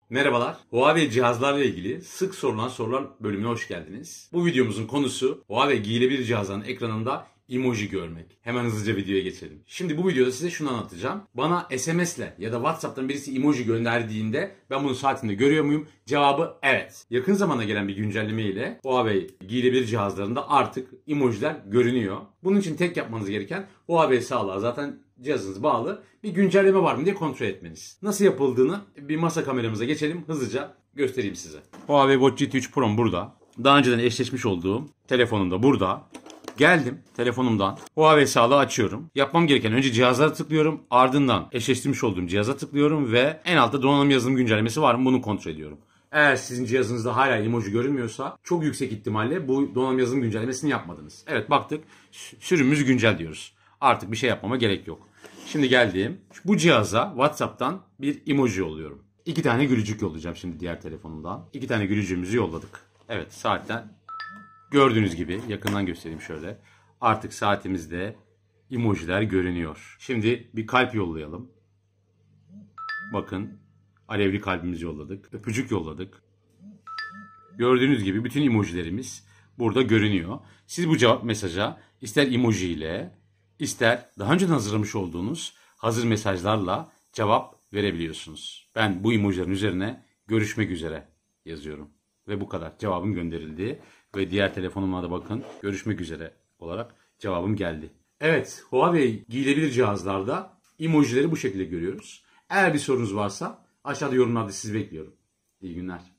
Merhabalar, Huawei cihazlarla ilgili sık sorulan sorular bölümüne hoş geldiniz. Bu videomuzun konusu Huawei giyilebilir cihazların ekranında emoji görmek. Hemen hızlıca videoya geçelim. Şimdi bu videoda size şunu anlatacağım. Bana SMS'le ya da WhatsApp'tan birisi emoji gönderdiğinde ben bunu saatinde görüyor muyum? Cevabı evet. Yakın zamanda gelen bir güncelleme ile Huawei giyilebilir cihazlarında artık emojiler görünüyor. Bunun için tek yapmanız gereken Huawei sağlığa zaten cihazınız bağlı. Bir güncelleme var mı diye kontrol etmeniz. Nasıl yapıldığını bir masa kameramıza geçelim. Hızlıca göstereyim size. Huawei Watch GT 3 Pro'm burada. Daha önceden eşleşmiş olduğum telefonum da burada. Geldim telefonumdan Huawei sağlığı açıyorum. Yapmam gereken önce cihazlara tıklıyorum. Ardından eşleştirmiş olduğum cihaza tıklıyorum ve en altta donanım yazılım güncellemesi var mı bunu kontrol ediyorum. Eğer sizin cihazınızda hala emoji görünmüyorsa çok yüksek ihtimalle bu donanım yazılım güncellemesini yapmadınız. Evet baktık sürümümüz güncel diyoruz. Artık bir şey yapmama gerek yok. Şimdi geldim. Bu cihaza WhatsApp'tan bir emoji yolluyorum. 2 tane gülücük yollayacağım şimdi diğer telefonumdan. 2 tane gülücüğümüzü yolladık. Evet saatten gördüğünüz gibi yakından göstereyim şöyle. Artık saatimizde emojiler görünüyor. Şimdi bir kalp yollayalım. Bakın alevli kalbimizi yolladık. Öpücük yolladık. Gördüğünüz gibi bütün emojilerimiz burada görünüyor. Siz bu cevap mesaja ister emoji ile ister daha önceden hazırlamış olduğunuz hazır mesajlarla cevap verebiliyorsunuz. Ben bu emojilerin üzerine görüşmek üzere yazıyorum. Ve bu kadar. Cevabım gönderildi. Ve diğer telefonuma da bakın. Görüşmek üzere olarak cevabım geldi. Evet, Huawei giyilebilir cihazlarda emojileri bu şekilde görüyoruz. Eğer bir sorunuz varsa aşağıda yorumlarda sizi bekliyorum. İyi günler.